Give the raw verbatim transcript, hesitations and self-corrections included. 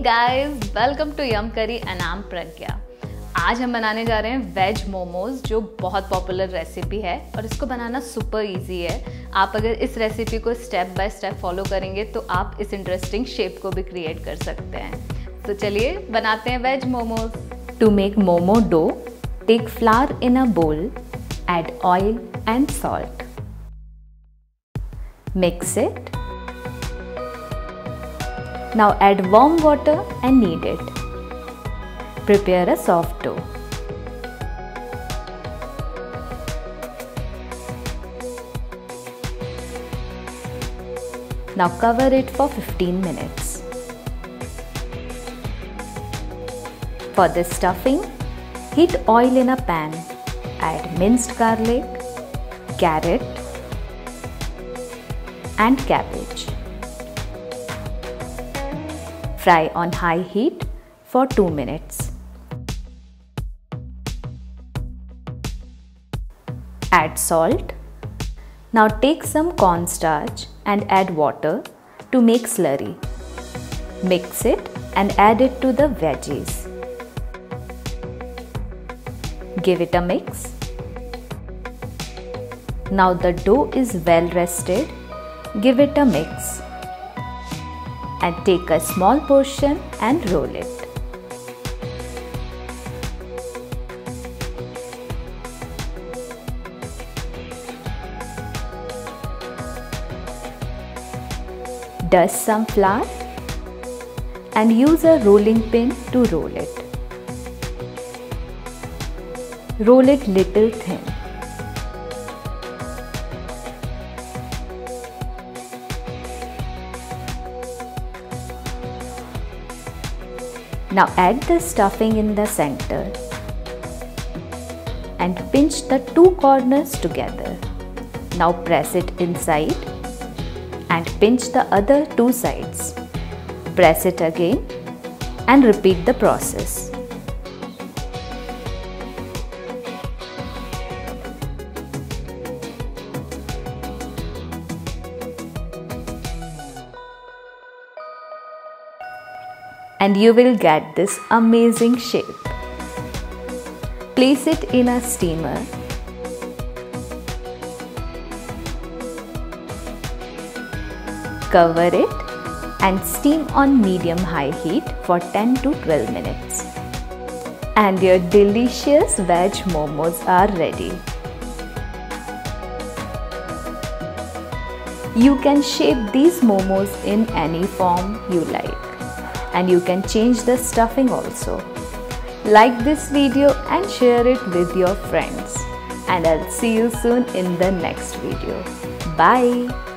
Guys, welcome to यम करी and I am प्रज्ञा। आज हम बनाने जा रहे हैं वेज मोमोज, जो बहुत पॉपुलर रेसिपी है और इसको बनाना सुपर इजी है। आप अगर इस रेसिपी को स्टेप बाय स्टेप फॉलो करेंगे तो आप इस इंटरेस्टिंग शेप को भी क्रिएट कर सकते हैं। तो चलिए बनाते हैं veg momos. To make momo dough, take flour in a bowl, add oil and salt. Mix it. Now add warm water and knead it. Prepare a soft dough. Now cover it for fifteen minutes. For the stuffing, heat oil in a pan. Add minced garlic, carrot and cabbage. Fry on high heat for two minutes. Add salt. Now take some cornstarch and add water to make slurry. Mix it and add it to the veggies. Give it a mix. Now the dough is well rested. Give it a mix and take a small portion and roll it. Dust some flour and use a rolling pin to roll it. Roll it little thin. Now add the stuffing in the center and pinch the two corners together. Now press it inside and pinch the other two sides. Press it again and repeat the process. And you will get this amazing shape. Place it in a steamer. Cover it and steam on medium-high heat for ten to twelve minutes. And your delicious veg momos are ready. You can shape these momos in any form you like. And you can change the stuffing also. Like this video and share it with your friends. And I'll see you soon in the next video. Bye.